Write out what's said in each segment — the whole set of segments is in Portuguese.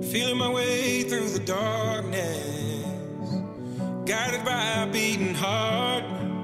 Feeling my way through the darkness, guided by a beating heart.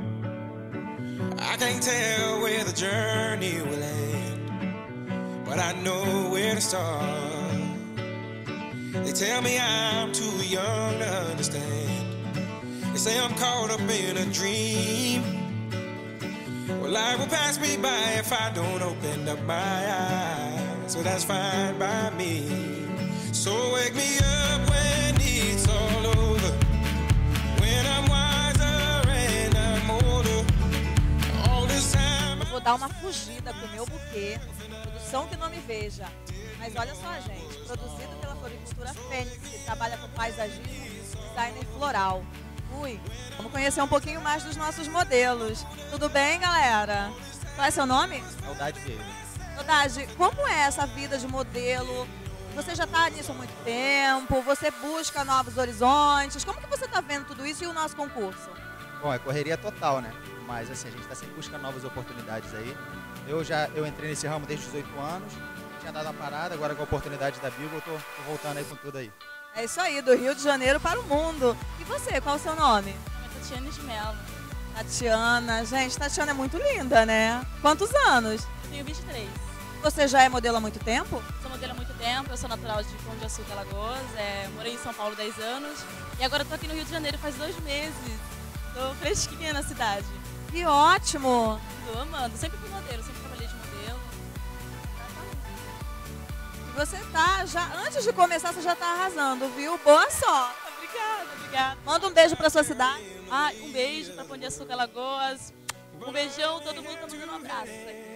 I can't tell where the journey will end, but I know where to start. They tell me I'm too young to understand. They say I'm caught up in a dream. Well, life will pass me by if I don't open up my eyes. So that's fine by me. So wake me up when it's all over, when I'm wiser and I'm older. All this time. Eu vou dar uma fugida com o meu buquê, produção que não me veja. Mas olha só, gente, produzido pela Floricultura Fênix, que trabalha com paisagismo e design floral. Vamos conhecer um pouquinho mais dos nossos modelos. Tudo bem, galera? Qual é seu nome? Saudade dele. Saudade, como é essa vida de modelo? Você já está nisso há muito tempo? Você busca novos horizontes? Como que você está vendo tudo isso e o nosso concurso? Bom, é correria total, né? Mas assim, a gente está sempre buscando novas oportunidades aí. Eu entrei nesse ramo desde os 18 anos, tinha dado uma parada, agora com a oportunidade da Beagle, eu tô voltando aí com tudo aí. É isso aí, do Rio de Janeiro para o mundo. E você, qual é o seu nome? É Tatiana de Mello. Tatiana, gente, Tatiana é muito linda, né? Quantos anos? Eu tenho 23. Você já é modelo há muito tempo? Sou modelo há muito tempo, eu sou natural de Pão de Açúcar, Alagoas, morei em São Paulo 10 anos e agora estou aqui no Rio de Janeiro faz 2 meses. Estou fresquinha na cidade. Que ótimo! Estou amando, sempre fui modelo, sempre trabalhei de modelo. E você tá já, antes de começar, você já tá arrasando, viu? Boa sorte! Obrigada, obrigada. Manda um beijo pra sua cidade. Um beijo para Pão de Açúcar, Alagoas. Um beijão, todo mundo tá mandando um abraço.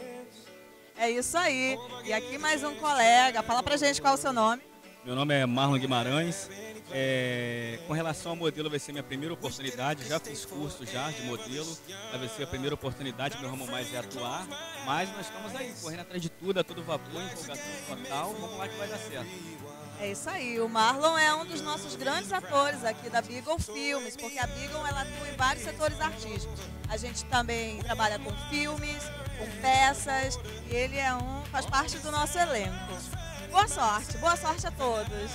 É isso aí. E aqui mais um colega. Fala pra gente qual é o seu nome. Meu nome é Marlon Guimarães. Com relação ao modelo, vai ser minha primeira oportunidade. Já fiz curso já de modelo. Vai ser a primeira oportunidade, meu ramo mais é atuar. Mas nós estamos aí, correndo atrás de tudo, a todo vapor, empolgação total. Vamos lá que vai dar certo. É isso aí. O Marlon é um dos nossos grandes atores aqui da Beagle Filmes, porque a Beagle ela atua em vários setores artísticos. A gente também trabalha com filmes, com peças, e ele faz parte do nosso elenco. Boa sorte a todos.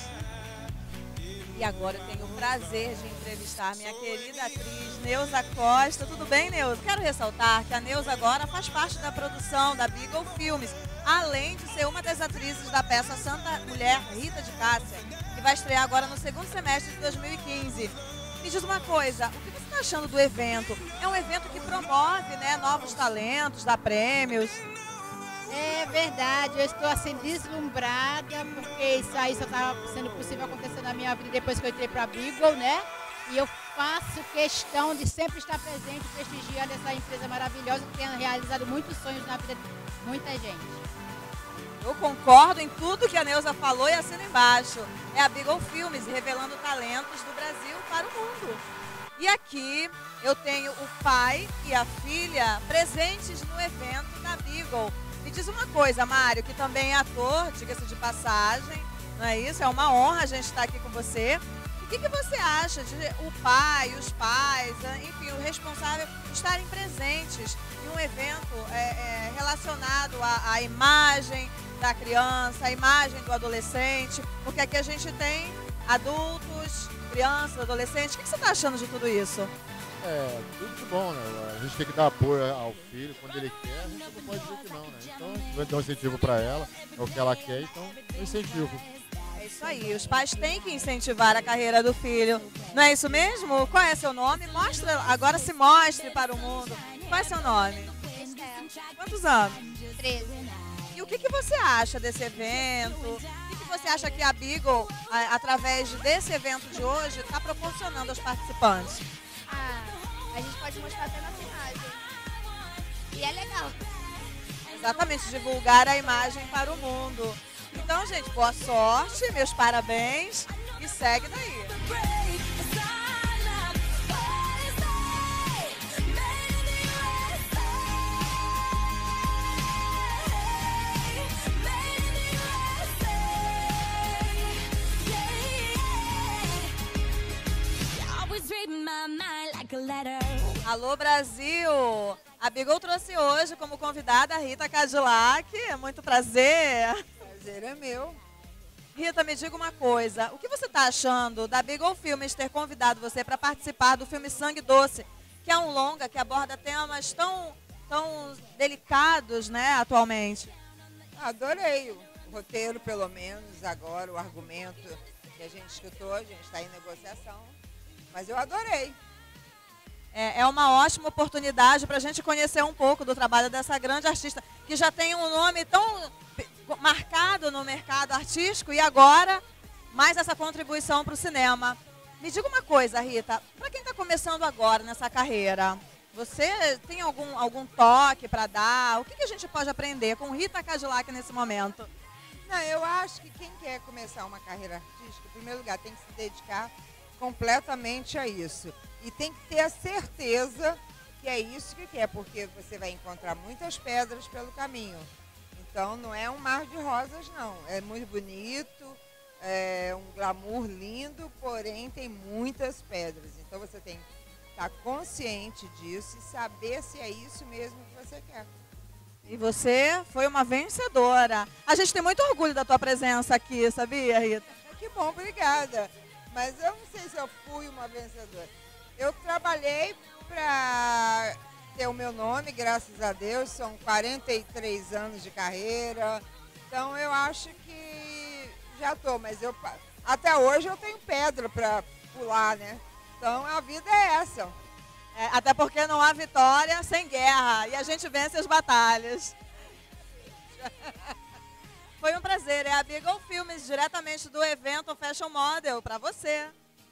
E agora eu tenho o prazer de entrevistar minha querida atriz Neuza Costa. Tudo bem, Neuza? Quero ressaltar que a Neuza agora faz parte da produção da Beagle Filmes, além de ser uma das atrizes da peça Santa Mulher Rita de Cássia, que vai estrear agora no segundo semestre de 2015. Me diz uma coisa, o que você está achando do evento? É um evento que promove, né, novos talentos, dá prêmios. É verdade, eu estou assim deslumbrada, porque isso aí só está sendo possível acontecer na minha vida depois que eu entrei para a Beagle, né? E eu faço questão de sempre estar presente, prestigiando essa empresa maravilhosa que tem realizado muitos sonhos na vida de muita gente. Eu concordo em tudo que a Neuza falou e assino embaixo. É a Beagle Filmes, revelando talentos do Brasil para o mundo. E aqui eu tenho o pai e a filha presentes no evento da Beagle. Me diz uma coisa, Mário, que também é ator, diga-se de passagem, não é isso? É uma honra a gente estar aqui com você. O que você acha de o pai, os pais, enfim, o responsável estarem presentes em um evento relacionado à imagem da criança, à imagem do adolescente? Porque aqui a gente tem adultos, crianças, adolescentes. O que você está achando de tudo isso? Tudo de bom, né? A gente tem que dar apoio ao filho quando ele quer, a gente não pode dizer que não, né? Então a gente vai dar um incentivo para ela, é o que ela quer, então eu incentivo. É isso aí, os pais têm que incentivar a carreira do filho. Não é isso mesmo? Qual é seu nome? Agora se mostre para o mundo. Qual é seu nome? Quantos anos? 13. E o que você acha desse evento? O que você acha que a Beagle, através desse evento de hoje, está proporcionando aos participantes? A gente pode mostrar até nossa imagem. E é legal. Exatamente, divulgar a imagem para o mundo. Então, gente, boa sorte, meus parabéns e segue daí. Alô, Brasil! A Beagle trouxe hoje como convidada a Rita Cadillac. Muito prazer. Prazer é meu. Rita, me diga uma coisa. O que você está achando da Beagle Filmes ter convidado você para participar do filme Sangue Doce, que é um longa que aborda temas tão delicados, né, atualmente? Adorei o roteiro, pelo menos, agora, o argumento que a gente escutou, a gente está em negociação, mas eu adorei. É uma ótima oportunidade para a gente conhecer um pouco do trabalho dessa grande artista, que já tem um nome tão marcado no mercado artístico e agora mais essa contribuição para o cinema. Me diga uma coisa, Rita, para quem está começando agora nessa carreira, você tem algum toque para dar? O que a gente pode aprender com Rita Cadillac nesse momento? Não, eu acho que quem quer começar uma carreira artística, em primeiro lugar, tem que se dedicar completamente a isso. E tem que ter a certeza que é isso que quer, porque você vai encontrar muitas pedras pelo caminho. Então não é um mar de rosas, não. É muito bonito, é um glamour lindo, porém tem muitas pedras. Então você tem que estar consciente disso e saber se é isso mesmo que você quer. E você foi uma vencedora. A gente tem muito orgulho da tua presença aqui, sabia, Rita? Que bom, obrigada. Mas eu não sei se eu fui uma vencedora. Eu trabalhei para ter o meu nome, graças a Deus. São 43 anos de carreira. Então eu acho que já estou, mas até hoje eu tenho pedra para pular, né? Então a vida é essa. Até porque não há vitória sem guerra e a gente vence as batalhas. Foi um prazer, é a Beagle Filmes, diretamente do evento Fashion Model, para você.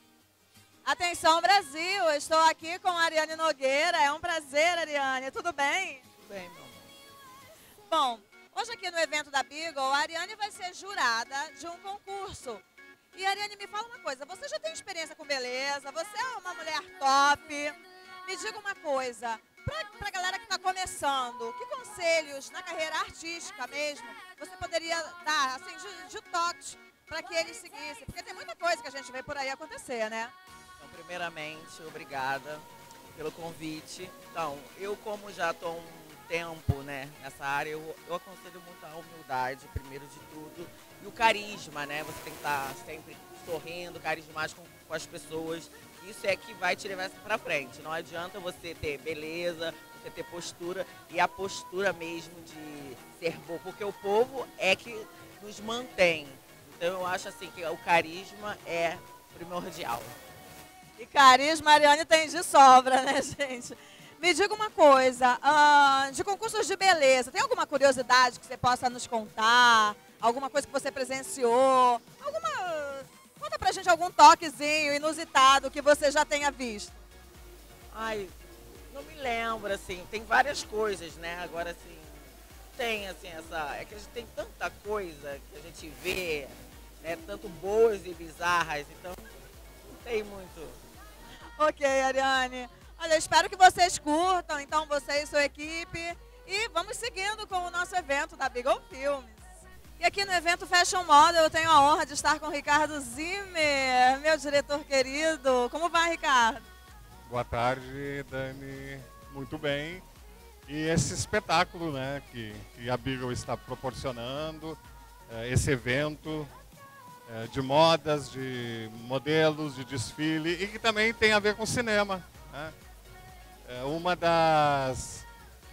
Atenção Brasil, eu estou aqui com a Ariane Nogueira, é um prazer, Ariane, tudo bem? Tudo bem, meu amor. Bom, hoje aqui no evento da Beagle, a Ariane vai ser jurada de um concurso. E Ariane, me fala uma coisa, você já tem experiência com beleza, você é uma mulher top. Me diga uma coisa, para a galera que está começando, que conselhos na carreira artística mesmo você poderia dar, assim, de toques para que eles seguissem? Porque tem muita coisa que a gente vê por aí acontecer, né? Então, primeiramente, obrigada pelo convite. Então, eu como já estou um tempo, né, nessa área, eu aconselho muito a humildade, primeiro de tudo, e o carisma, né? Você tem que estar sempre sorrindo, carismático com as pessoas. Isso é que vai te levar para frente. Não adianta você ter beleza, você ter postura, e a postura mesmo de ser bom, porque o povo é que nos mantém. Então eu acho assim que o carisma é primordial. E carisma a Ariane tem de sobra, né, gente? Me diga uma coisa, de concursos de beleza, tem alguma curiosidade que você possa nos contar? Alguma coisa que você presenciou? Conta pra gente algum toquezinho inusitado que você já tenha visto. Ai, não me lembro, assim, tem várias coisas, né? Agora, assim, tem, assim, é que a gente tem tanta coisa que a gente vê, né? Tanto boas e bizarras, então não tem muito. Ok, Ariane. Olha, eu espero que vocês curtam, então, você e sua equipe. E vamos seguindo com o nosso evento da Beagle Filmes. E aqui no evento Fashion Model eu tenho a honra de estar com o Ricardo Zimmer, meu diretor querido. Como vai, Ricardo? Boa tarde, Dani. Muito bem. E esse espetáculo, né, que a Beagle está proporcionando, esse evento de modas, de modelos, de desfile, e que também tem a ver com cinema, né? Uma das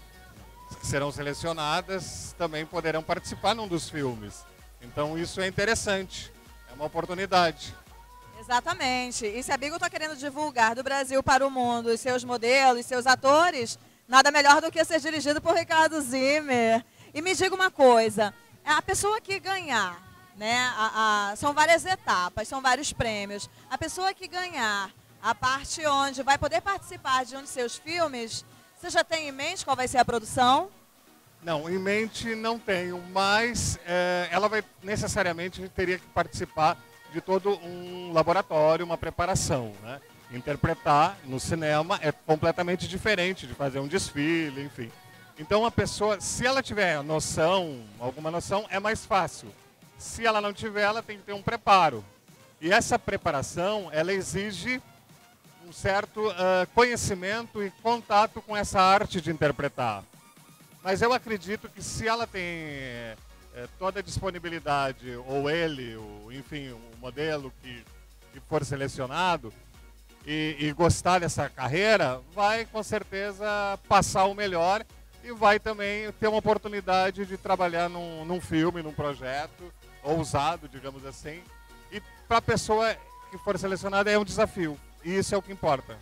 que serão selecionadas também poderão participar num dos filmes. Então isso é interessante, é uma oportunidade. Exatamente. E se a Beagle está querendo divulgar do Brasil para o mundo os seus modelos, seus atores, nada melhor do que ser dirigido por Ricardo Zimmer. E me diga uma coisa, a pessoa que ganhar, né, são várias etapas, são vários prêmios. A pessoa que ganhar a parte onde vai poder participar de um de seus filmes, você já tem em mente qual vai ser a produção? Não, em mente não tenho, mas ela vai necessariamente teria que participar de todo um laboratório, uma preparação, né? Interpretar no cinema é completamente diferente de fazer um desfile, enfim. Então a pessoa, se ela tiver noção, alguma noção, é mais fácil. Se ela não tiver, ela tem que ter um preparo. E essa preparação, ela exige um certo conhecimento e contato com essa arte de interpretar. Mas eu acredito que se ela tem toda a disponibilidade, ou ele, enfim, o modelo que for selecionado, e gostar dessa carreira, vai com certeza passar o melhor e vai também ter uma oportunidade de trabalhar num filme, num projeto ousado, digamos assim. E para a pessoa que for selecionada é um desafio, e isso é o que importa.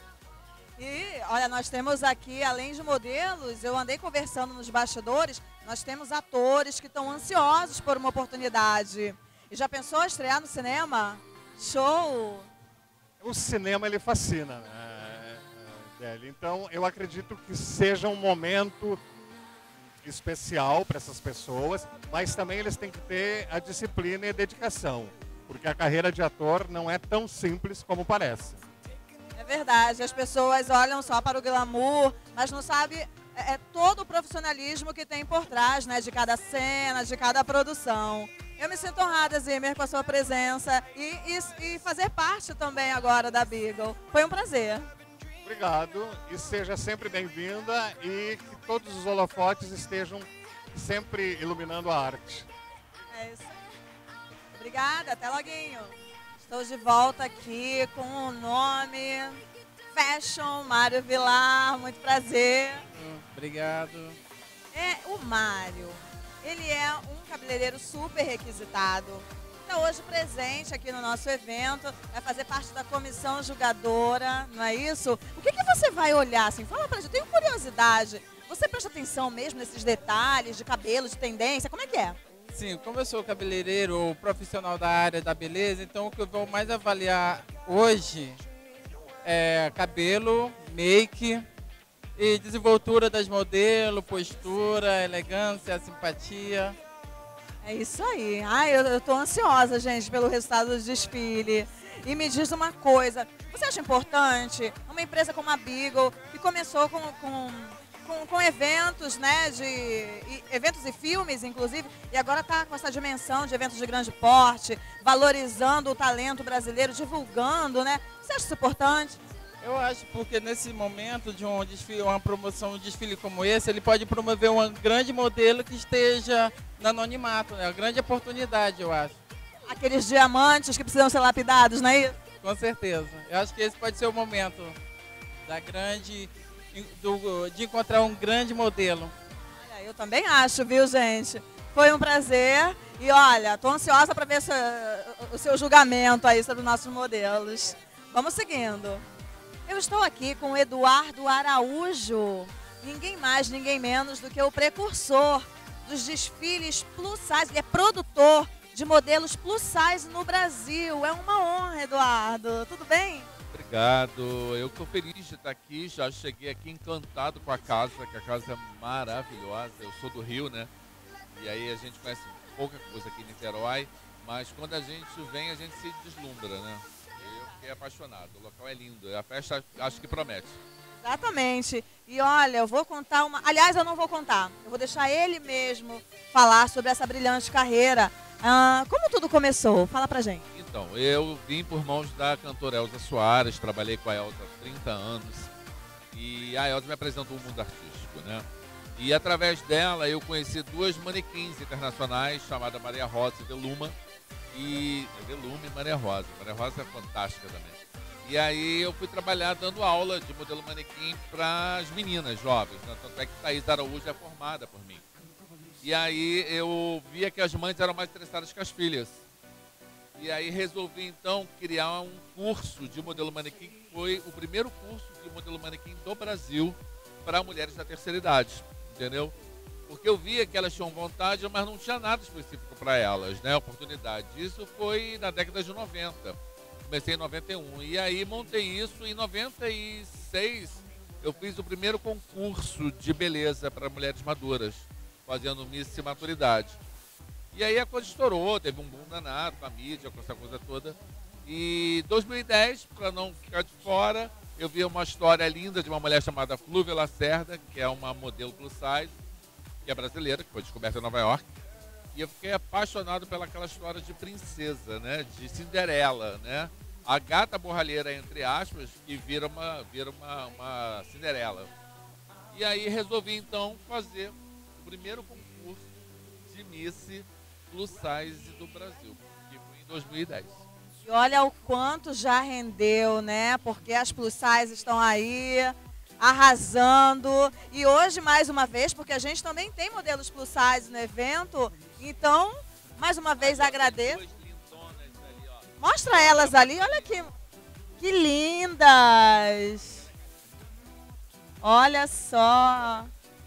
E, olha, nós temos aqui, além de modelos, eu andei conversando nos bastidores, nós temos atores que estão ansiosos por uma oportunidade. E já pensou estrear no cinema? Show! O cinema, ele fascina, né, Deli? Então, eu acredito que seja um momento especial para essas pessoas, mas também eles têm que ter a disciplina e a dedicação, porque a carreira de ator não é tão simples como parece. É verdade, as pessoas olham só para o glamour, mas não sabem todo o profissionalismo que tem por trás, né, de cada cena, de cada produção. Eu me sinto honrada, Zimmer, com a sua presença e fazer parte também agora da Beagle. Foi um prazer. Obrigado e seja sempre bem-vinda e que todos os holofotes estejam sempre iluminando a arte. É isso aí. Obrigada, até loguinho. Estou de volta aqui com o nome Fashion Mário Vilar, muito prazer. Obrigado. O Mário, ele é um cabeleireiro super requisitado. Está hoje presente aqui no nosso evento, vai fazer parte da comissão julgadora, não é isso? O que você vai olhar assim? Fala pra gente, eu tenho curiosidade. Você presta atenção mesmo nesses detalhes de cabelo, de tendência, como é que é? Sim, como eu sou cabeleireiro profissional da área da beleza, então o que eu vou mais avaliar hoje é cabelo, make e desenvoltura das modelos, postura, elegância, simpatia. É isso aí. Ai, eu tô ansiosa, gente, pelo resultado do desfile. E me diz uma coisa, você acha importante uma empresa como a Beagle, que começou com eventos, né, eventos e filmes, inclusive, e agora está com essa dimensão de eventos de grande porte, valorizando o talento brasileiro, divulgando, né? Você acha isso importante? Eu acho porque nesse momento de um desfile, uma promoção, um desfile como esse, ele pode promover um grande modelo que esteja no anonimato, né? Uma grande oportunidade, eu acho. Aqueles diamantes que precisam ser lapidados, não é isso? Com certeza. Eu acho que esse pode ser o momento de encontrar um grande modelo. Olha, eu também acho, viu, gente? Foi um prazer. E olha, tô ansiosa para ver o seu julgamento aí sobre os nossos modelos. Vamos seguindo. Eu estou aqui com o Eduardo Araújo, ninguém mais, ninguém menos do que o precursor dos desfiles plus size. Ele é produtor de modelos plus size no Brasil. É uma honra, Eduardo. Tudo bem? Obrigado. Eu estou feliz de estar aqui. Já cheguei aqui encantado com a casa, que a casa é maravilhosa. Eu sou do Rio, né? E aí a gente conhece pouca coisa aqui em Niterói, mas quando a gente vem, a gente se deslumbra, né? Eu fiquei apaixonado. O local é lindo. A festa acho que promete. Exatamente. E olha, eu vou contar uma... Aliás, eu não vou contar. Eu vou deixar ele mesmo falar sobre essa brilhante carreira. Como tudo começou? Fala pra gente. Então, eu vim por mãos da cantora Elza Soares, trabalhei com a Elza há 30 anos. E a Elza me apresentou o mundo artístico, né? E através dela eu conheci duas manequins internacionais, chamada Maria Rosa e Veluma. Veluma e Maria Rosa. Maria Rosa é fantástica também. E aí eu fui trabalhar dando aula de modelo manequim para as meninas jovens, né? Tanto é que Thaís Araújo é formada por mim. E aí eu via que as mães eram mais interessadas que as filhas. E aí resolvi então criar um curso de modelo manequim, que foi o primeiro curso de modelo manequim do Brasil para mulheres da terceira idade, entendeu? Porque eu via que elas tinham vontade, mas não tinha nada específico para elas, né? Oportunidade. Isso foi na década de 90. Comecei em 91. E aí montei isso. Em 96 eu fiz o primeiro concurso de beleza para mulheres maduras, fazendo Miss Maturidade. E aí a coisa estourou, teve um boom danado com a mídia, com essa coisa toda. E em 2010, para não ficar de fora, eu vi uma história linda de uma mulher chamada Flúvia Lacerda, que é uma modelo plus size, que é brasileira, que foi descoberta em Nova York. E eu fiquei apaixonado pelaquela história de princesa, né? De Cinderela, né? A gata borralheira, entre aspas, que vira uma Cinderela. E aí resolvi então fazer o primeiro concurso de Miss Plus Size do Brasil, que foi em 2010. E olha o quanto já rendeu, né? Porque as plus size estão aí, arrasando. E hoje, mais uma vez, porque a gente também tem modelos plus size no evento, então, mais uma vez, agradeço. Mostra elas ali, olha que lindas. Olha só.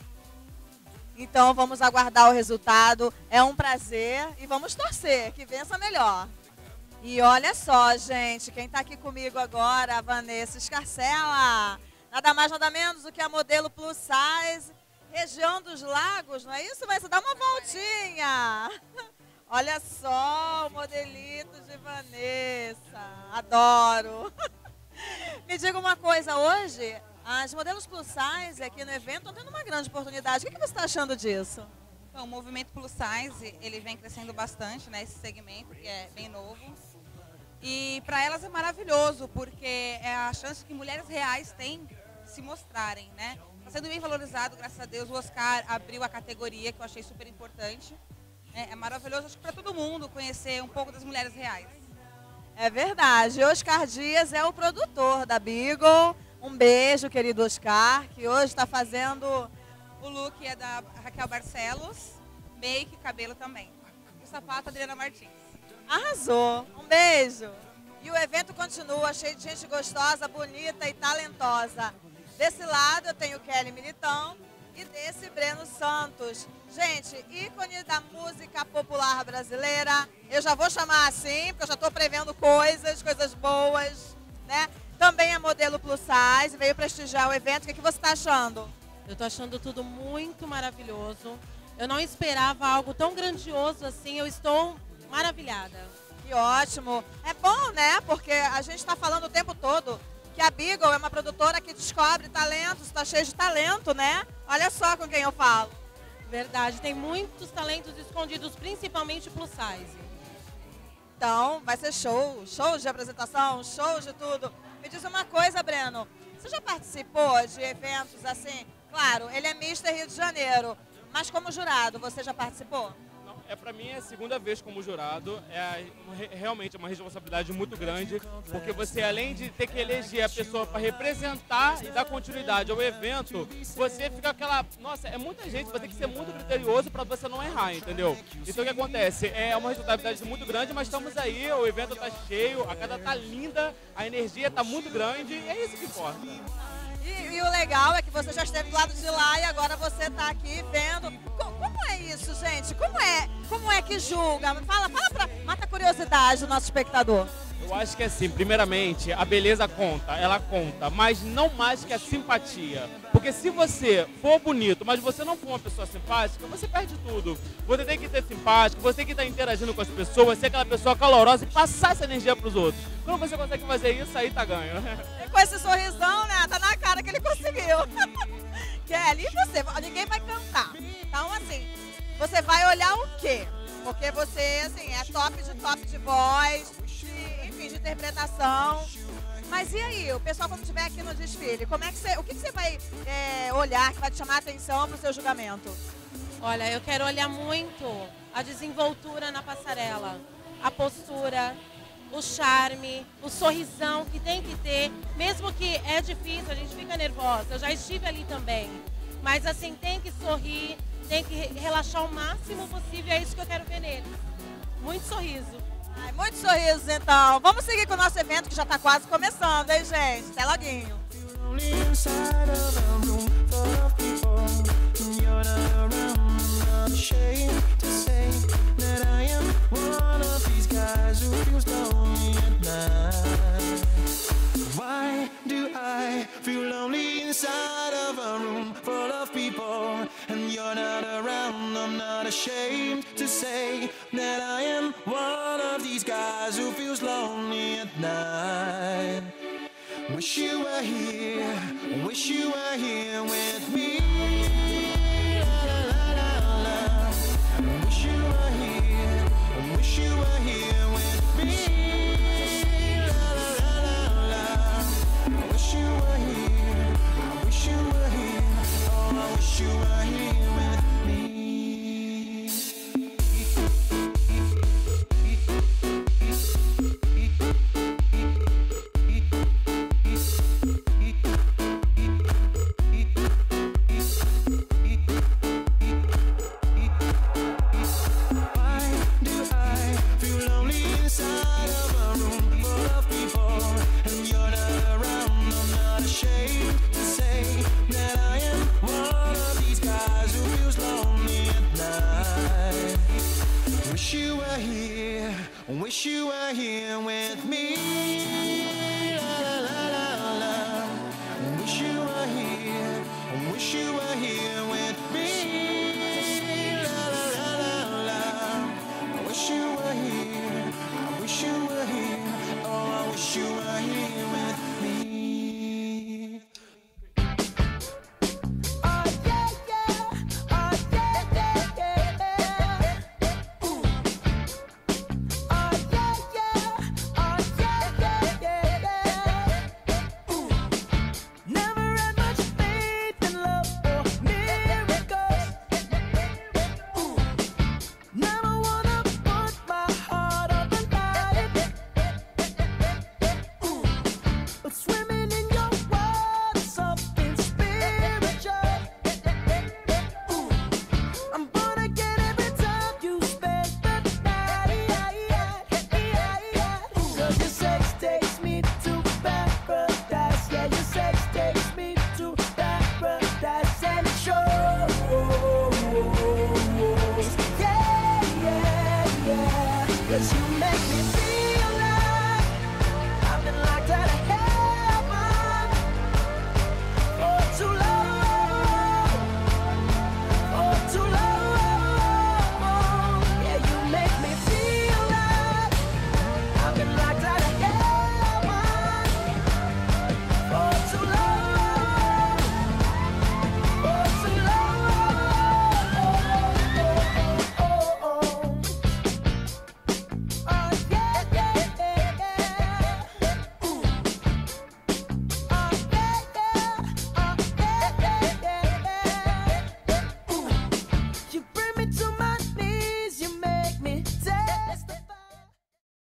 Então, vamos aguardar o resultado. É um prazer e vamos torcer que vença melhor. E olha só, gente, quem está aqui comigo agora, a Vanessa Escarcela. Nada mais, nada menos do que a modelo plus size, região dos lagos, não é isso? Mas dá uma voltinha. Olha só o modelito de Vanessa. Adoro. Me diga uma coisa, hoje, as modelos plus size aqui no evento estão tendo uma grande oportunidade. O que você está achando disso? Então, o movimento plus size, ele vem crescendo bastante, né, esse segmento, que é bem novo. E para elas é maravilhoso, porque é a chance que mulheres reais têm de se mostrarem, né? Está sendo bem valorizado, graças a Deus. O Oscar abriu a categoria, que eu achei super importante. É maravilhoso, acho que para todo mundo conhecer um pouco das mulheres reais. É verdade. Oscar Dias é o produtor da Beagle. Um beijo, querido Oscar, que hoje está fazendo... O look é da Raquel Barcelos, make, cabelo também. E o sapato, Adriana Martins. Arrasou. Um beijo. E o evento continua cheio de gente gostosa, bonita e talentosa. Desse lado eu tenho Kelly Militão e desse Breno Santos. Gente, ícone da música popular brasileira. Eu já vou chamar assim, porque eu já estou prevendo coisas boas, né? Também é modelo plus size, veio prestigiar o evento. O que você está achando? Eu estou achando tudo muito maravilhoso. Eu não esperava algo tão grandioso assim. Eu estou maravilhada. Que ótimo. É bom, né? Porque a gente está falando o tempo todo que a Beagle é uma produtora que descobre talentos, está cheia de talento, né? Olha só com quem eu falo. Verdade, tem muitos talentos escondidos, principalmente plus size. Então, vai ser show. Show de apresentação, show de tudo. Me diz uma coisa, Breno. Você já participou de eventos assim? Claro, ele é Mister Rio de Janeiro, mas como jurado, você já participou? Para mim é a segunda vez como jurado, realmente é uma responsabilidade muito grande, porque você, além de ter que eleger a pessoa para representar e dar continuidade ao evento, você fica aquela, nossa, é muita gente, você tem que ser muito criterioso para você não errar, entendeu? Então o que acontece? É uma responsabilidade muito grande, mas estamos aí, o evento está cheio, a casa está linda, a energia está muito grande e é isso que importa. E o legal é que você já esteve do lado de lá e agora você está aqui vendo. Como é isso, gente? Como é que julga? Mata a curiosidade do nosso espectador. Eu acho que assim, primeiramente, a beleza conta, ela conta, mas não mais que a simpatia. Porque se você for bonito, mas você não for uma pessoa simpática, você perde tudo. Você tem que ser simpático, você tem que estar interagindo com as pessoas, ser aquela pessoa calorosa e passar essa energia para os outros. Quando você consegue fazer isso, aí tá ganho. E com esse sorrisão, né? Tá na cara que ele conseguiu. Kelly, e você? Ninguém vai cantar. Então, assim, você vai olhar o quê? Porque você, assim, é top de voz, enfim, de interpretação. Mas e aí, o pessoal quando estiver aqui no desfile, o que você vai olhar que vai te chamar a atenção para o seu julgamento? Olha, eu quero olhar muito a desenvoltura na passarela, a postura, o charme, o sorrisão que tem que ter, mesmo que é difícil, a gente fica nervosa, eu já estive ali também, mas assim, tem que sorrir, tem que relaxar o máximo possível, é isso que eu quero ver neles. Muito sorriso. Ai, muitos sorrisos, então. Vamos seguir com o nosso evento que já está quase começando, hein, gente? Até loguinho. Why do I feel lonely inside of a room full of people and you're not around? I'm not ashamed to say that I am one of these guys who feels lonely at night. Wish you were here with me. La, la, la, la. Wish you were here with me. You were here with me. Wish you were here with me. La, la, la, la. Wish you were here. Wish you were here with me. La, la, la, la, la. Wish you were here. Wish you were here. Oh, I wish you were here with me. Cause you